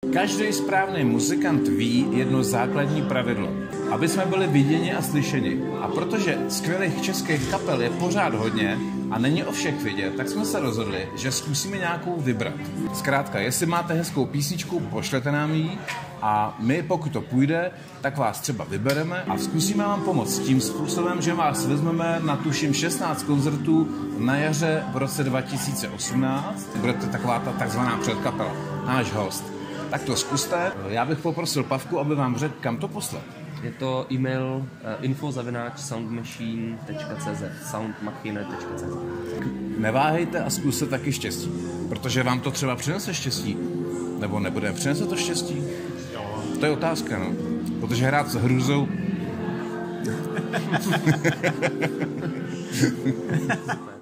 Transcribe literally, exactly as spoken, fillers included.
Každý správný muzikant ví jedno základní pravidlo. Aby jsme byli viděni a slyšeni. A protože skvělých českých kapel je pořád hodně a není o všech vidět, tak jsme se rozhodli, že zkusíme nějakou vybrat. Zkrátka, jestli máte hezkou písničku, pošlete nám ji a my, pokud to půjde, tak vás třeba vybereme a zkusíme vám pomoct tím způsobem, že vás vezmeme na tuším šestnáct koncertů na jaře v roce dva tisíce osmnáct. Budete taková ta takzvaná předkapela, náš host. Tak to zkuste. Já bych poprosil Pavku, aby vám řekl, kam to poslat. Je to e-mail uh, info zavináč soundmachine tečka cé zet soundmachine tečka cé zet. Neváhejte a zkuste taky štěstí, protože vám to třeba přinese štěstí, nebo nebude přinese to štěstí? Jo. To je otázka, no. Protože hrát s hrůzou...